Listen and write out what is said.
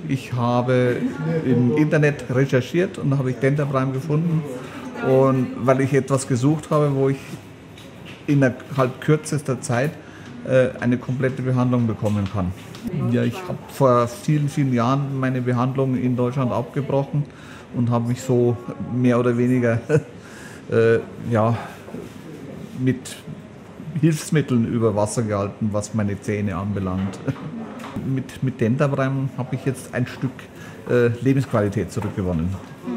Ich habe im Internet recherchiert und da habe ich Dentaprime gefunden. Und weil ich etwas gesucht habe, wo ich innerhalb kürzester Zeit eine komplette Behandlung bekommen kann. Ja, ich habe vor vielen, vielen Jahren meine Behandlung in Deutschland abgebrochen und habe mich so mehr oder weniger ja, mit Hilfsmitteln über Wasser gehalten, was meine Zähne anbelangt. Mit Dentaprime habe ich jetzt ein Stück Lebensqualität zurückgewonnen.